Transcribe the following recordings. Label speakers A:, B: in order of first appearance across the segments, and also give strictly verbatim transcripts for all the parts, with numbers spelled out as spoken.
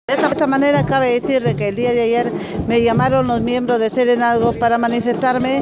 A: De esta, de esta manera cabe decir de que el día de ayer me llamaron los miembros de Serenazgo para manifestarme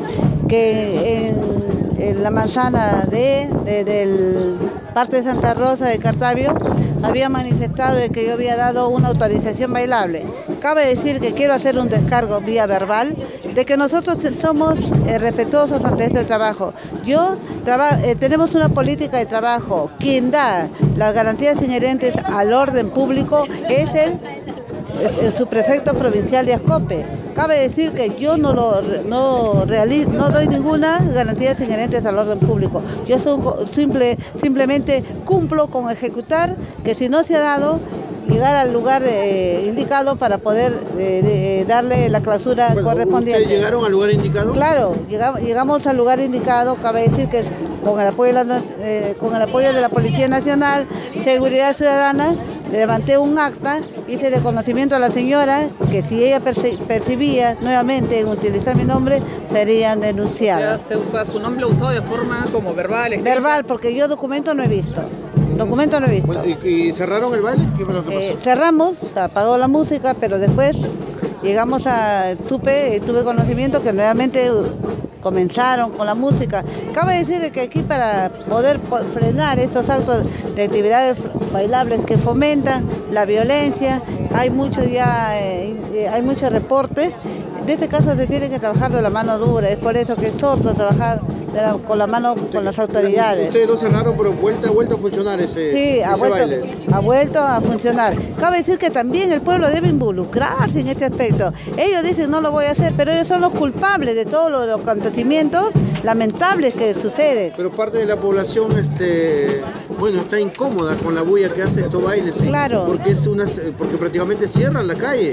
A: que en, en la manzana de, de del parte de Santa Rosa de Cartavio había manifestado de que yo había dado una autorización bailable. Cabe decir que quiero hacer un descargo vía verbal de que nosotros somos eh, respetuosos ante este trabajo. Yo traba, eh, tenemos una política de trabajo. Quien da las garantías inherentes al orden público es el, el subprefecto provincial de Ascope. Cabe decir que yo no, lo, no, realizo, no doy ninguna garantía inherentes al orden público. Yo soy simple, simplemente cumplo con ejecutar que si no se ha dado, llegar al lugar eh, indicado para poder eh, de, eh, darle la clausura bueno, correspondiente.
B: ¿Ustedes llegaron al lugar indicado?
A: Claro, llegamos, llegamos al lugar indicado. Cabe decir que con el apoyo de la, eh, con el apoyo de la Policía Nacional, Seguridad Ciudadana, levanté un acta, hice de conocimiento a la señora que si ella percibía nuevamente en utilizar mi nombre, serían denunciadas.
C: O sea, se usa su nombre usado de forma como verbal. Escrita.
A: Verbal, porque yo documento no he visto. Documento no he visto.
B: Bueno, ¿y, ¿Y cerraron el baile? ¿Qué fue lo que pasó?
A: Eh, cerramos, se apagó la música, pero después llegamos a, tuve, tuve conocimiento que nuevamente comenzaron con la música. Cabe decir que aquí para poder frenar estos actos de actividades bailables que fomentan la violencia, hay muchos ya, eh, hay muchos reportes. En este caso se tiene que trabajar de la mano dura, es por eso que es todo trabajar de la, con la mano con las autoridades.
B: Ustedes lo cerraron, pero vuelta, vuelta a funcionar ese,
A: sí, ha
B: ese
A: vuelto,
B: baile.
A: ha vuelto a funcionar. Cabe decir que también el pueblo debe involucrarse en este aspecto. Ellos dicen no lo voy a hacer, pero ellos son los culpables de todos los acontecimientos lamentables que suceden.
B: Pero parte de la población, este, bueno, está incómoda con la bulla que hace estos bailes. ¿Sí?
A: Claro.
B: Porque es una, porque prácticamente cierran la calle.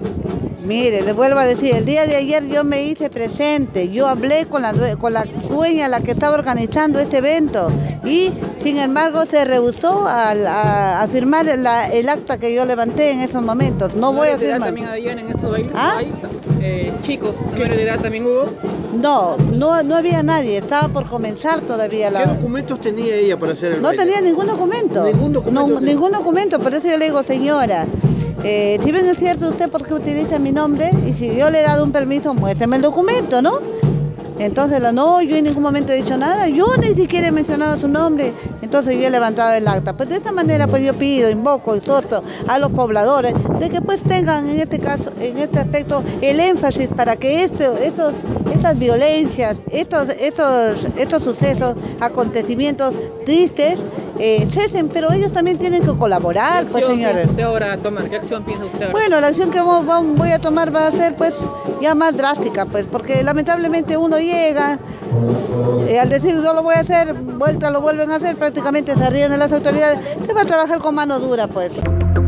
A: Mire, les vuelvo a decir, el día de ayer yo me hice presente, yo hablé con la, con la dueña, la que estaba organizando este evento, y sin embargo se rehusó a, a, a firmar la, el acta que yo levanté en esos momentos. No,
C: ¿No
A: voy a
C: de edad
A: firmar.
C: También habían en estos bailes?
A: ¿Ah?
C: ¿Hay, eh, chicos, menores de edad también hubo?
A: No, no, no había nadie, estaba por comenzar todavía la...
B: ¿Qué documentos tenía ella para hacer el
A: No
B: baile?
A: tenía ningún documento.
B: Ningún documento.
A: No, ningún documento, por eso yo le digo, señora, eh, si bien es cierto usted porque utiliza mi nombre, y si yo le he dado un permiso, muéstrame el documento, ¿no? Entonces, la, no, yo en ningún momento he dicho nada, yo ni siquiera he mencionado su nombre, entonces yo he levantado el acta. Pues de esta manera pues yo pido, invoco, exhorto a los pobladores de que pues tengan en este caso, en este aspecto, el énfasis para que este, estos, estas violencias, estos, estos, estos sucesos, acontecimientos tristes, eh, cesen, pero ellos también tienen que colaborar,
C: ¿Qué
A: pues
C: acción
A: señores.
C: piensa usted ahora tomar? ¿Qué acción piensa usted ahora?
A: Bueno, la acción que voy a tomar va a ser pues ya más drástica, pues, porque lamentablemente uno llega, eh, al decir yo lo voy a hacer, vuelta lo vuelven a hacer, prácticamente se ríen de las autoridades, se va a trabajar con mano dura, pues.